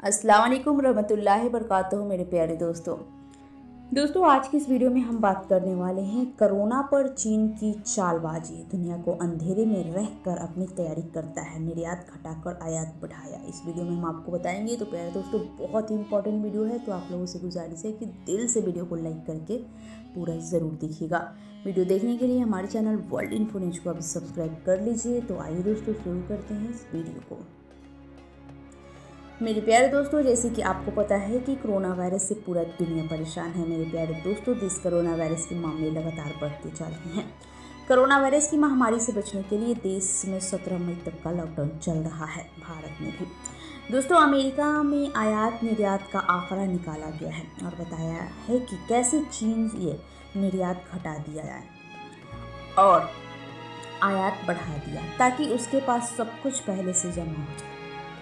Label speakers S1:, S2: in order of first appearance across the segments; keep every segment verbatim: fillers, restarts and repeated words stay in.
S1: अस्सलाम वालेकुम रहमतुल्लाहि बरकातहू मेरे प्यारे दोस्तों दोस्तों आज की इस वीडियो में हम बात करने वाले हैं कोरोना पर चीन की चालबाजी। दुनिया को अंधेरे में रहकर अपनी तैयारी करता है, निर्यात घटाकर आयात बढ़ाया। इस वीडियो में हम आपको बताएंगे। तो प्यारे दोस्तों बहुत ही इंपॉर्टेंट वीडियो है, तो आप लोगों से गुजारिश है कि दिल से वीडियो को लाइक करके पूरा ज़रूर देखिएगा। वीडियो देखने के लिए हमारे चैनल वर्ल्ड इन्फो न्यूज़ को अभी सब्सक्राइब कर लीजिए। तो आइए दोस्तों शुरू करते हैं इस वीडियो को। मेरे प्यारे दोस्तों, जैसे कि आपको पता है कि कोरोना वायरस से पूरा दुनिया परेशान है। मेरे प्यारे दोस्तों, इस कोरोना वायरस के मामले लगातार बढ़ते जा रहे हैं। कोरोना वायरस की महामारी से बचने के लिए देश में सत्रह मई तक का लॉकडाउन चल रहा है, भारत में भी। दोस्तों अमेरिका में आयात निर्यात का आंकड़ा निकाला गया है और बताया है कि कैसे चीन ये निर्यात घटा दिया है और आयात बढ़ा दिया ताकि उसके पास सब कुछ पहले से जमा हो जाए।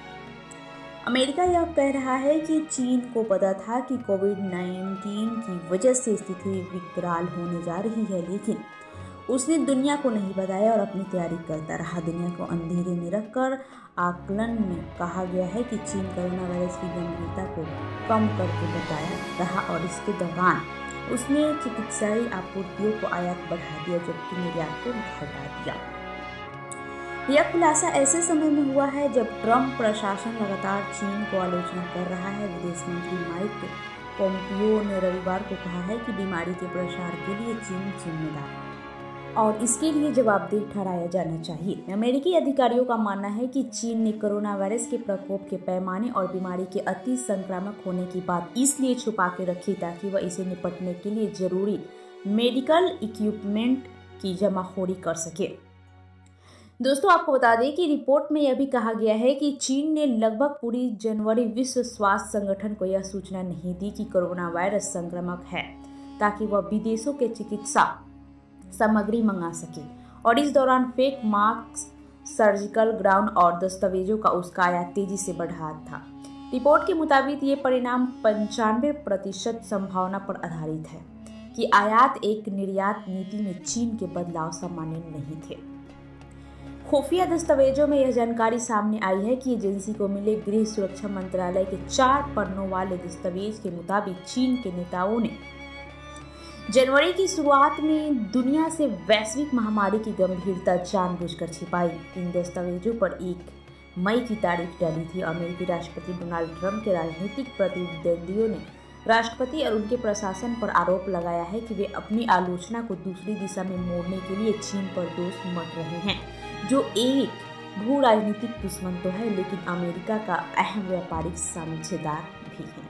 S1: अमेरिका यह कह रहा है कि चीन को पता था कि कोविड नाइन्टीन की वजह से स्थिति विकराल होने जा रही है, लेकिन उसने दुनिया को नहीं बताया और अपनी तैयारी करता रहा। दुनिया को अंधेरे में रखकर आकलन में कहा गया है कि चीन कोरोना वायरस की गंभीरता को कम करके बताया रहा और इसके दौरान उसने चिकित्साई आपूर्तियों को आयात बढ़ा दिया जबकि निर्यात को घटा दिया। यह खुलासा ऐसे समय में हुआ है जब ट्रंप प्रशासन लगातार चीन को आलोचना कर रहा है। विदेश मंत्री माइक पोम्पियो ने रविवार को कहा है कि बीमारी के प्रसार के लिए चीन जिम्मेदार है और इसके लिए जवाबदेह ठहराया जाना चाहिए। अमेरिकी अधिकारियों का मानना है कि चीन ने कोरोना वायरस के प्रकोप के पैमाने और बीमारी के अति संक्रामक होने की बात इसलिए छुपा के रखी ताकि वह इसे निपटने के लिए जरूरी मेडिकल इक्विपमेंट की जमाखोरी कर सके। दोस्तों आपको बता दें कि रिपोर्ट में यह भी कहा गया है कि चीन ने लगभग पूरी जनवरी विश्व स्वास्थ्य संगठन को यह सूचना नहीं दी कि कोरोना वायरस संक्रामक है ताकि वह विदेशों के चिकित्सा सामग्री मंगा सके और इस दौरान फेक मास्क, सर्जिकल ग्राउंड और दस्तावेजों का उसका आयात तेजी से बढ़ा था। रिपोर्ट के मुताबिक ये परिणाम पंचानवे प्रतिशत संभावना पर आधारित है कि आयात एक निर्यात नीति में चीन के बदलाव सामान्य नहीं थे। खुफिया दस्तावेजों में यह जानकारी सामने आई है कि एजेंसी को मिले गृह सुरक्षा मंत्रालय के चार पन्नों वाले दस्तावेज के मुताबिक चीन के नेताओं ने जनवरी की शुरुआत में दुनिया से वैश्विक महामारी की गंभीरता जानबूझकर छिपाई। इन दस्तावेजों पर एक मई की तारीख डाली थी। अमेरिकी राष्ट्रपति डोनाल्ड ट्रंप के राजनीतिक प्रतिद्वंदियों ने राष्ट्रपति और उनके प्रशासन पर आरोप लगाया है कि वे अपनी आलोचना को दूसरी दिशा में मोड़ने के लिए चीन पर दोष मढ़ रहे हैं, जो एक भू राजनीतिक दुश्मन तो है लेकिन अमेरिका का अहम व्यापारिक साझेदार भी है।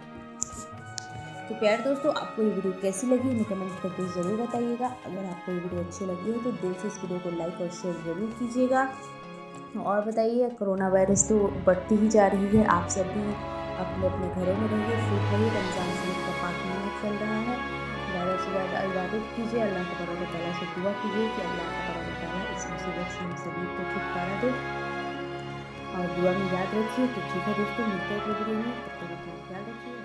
S1: तो प्यारे दोस्तों, आपको ये वीडियो कैसी लगी हमें कमेंट करके ज़रूर बताइएगा। अगर आपको ये वीडियो अच्छी लगी है तो दिल से इस वीडियो को लाइक और शेयर ज़रूर कीजिएगा। और बताइए, कोरोना वायरस तो बढ़ती ही जा रही है, आप सब भी अपने अपने घरों में रहिए, फिट रहिए। रमज़ान शरीफ का पाक महीना चल रहा है, ज़्यादा से ज़्यादा इबादत कीजिए, अल्लाह तबारक व तआला से दुआ कीजिए कि अल्लाह तबारक व तआला इस मुसीबत से हम सभी को छुटकारा दे। और दुआ में याद रखिए। तो ठीक है दोस्तों, मिलते हैं अगले वीडियो में, तब तक अपना ख्याल रखिए।